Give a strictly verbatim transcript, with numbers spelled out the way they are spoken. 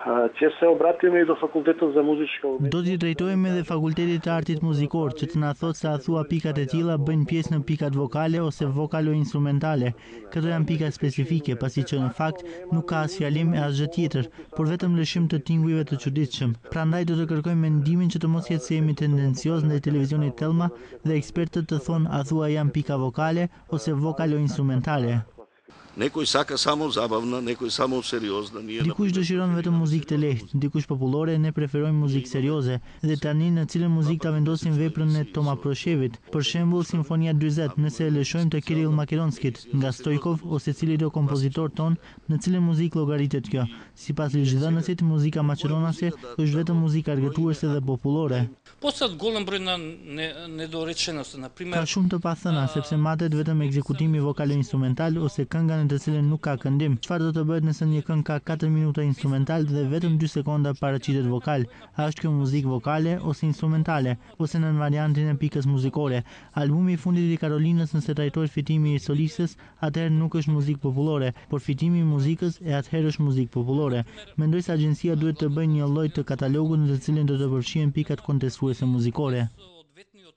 Që se obratimi do fakultetët dhe muzikë. Do t'i drejtojmë edhe Fakultetit të Artit Muzikor, që të na thotë se a thua pikat e tilla bëjnë pjesë në pikat vokale ose vokalo-instrumentale. Këto janë pika specifike, pasi që në fakt nuk ka as fjalim e as gjë tjetër, por vetëm lëshim të tingujve të çuditshëm. Prandaj do të kërkojmë mendimin që të mos jetë se jemi tendencioz ndaj televizionit Thelma dhe ekspertët të thonë a thua janë pika vokale ose vokalo-instrumentale. Nekoj saka samo zabavna, nekoj samo seriozna. Dikush dëshiron vetëm muzikë të lehtë, dikush popullore, ne preferojmë muzikë serioze. Dhe tani në cilën muzikë ta vendosim veprën e Toma Proshevit. Për shembull, Simfonia dyzet, nëse e lëshojmë të Kirill Makedonskit, nga Stojkov ose cili do kompozitor ton, në cilën muzikë llogaritet kjo? Sipas ligjvënësit, muzika maqedonase është vetëm muzikë argëtuese dhe popullore. Ka shumë të pathëna, sepse matet vetëm ekzekutimi vokalo-instrumental ose kënga në të cilën nuk ka këndim. Çfarë do të bëhet nëse një këngë ka katër minuta instrumental dhe vetëm dy sekonda paraqitet vokal? A është kjo muzikë vokale ose instrumentale, ose në variantin e pikës muzikore? Albumi i fundit i Karolinës, nëse trajtohet fitimi i solistës, atëherë nuk është muzikë popullore, por fitimi i muzikës e atëherë është muzikë popullore. Mendoj se agjencia duhet të bëjë një lloj të katalogut në të cilin do të përfshihen pikat kontestuese muzikore.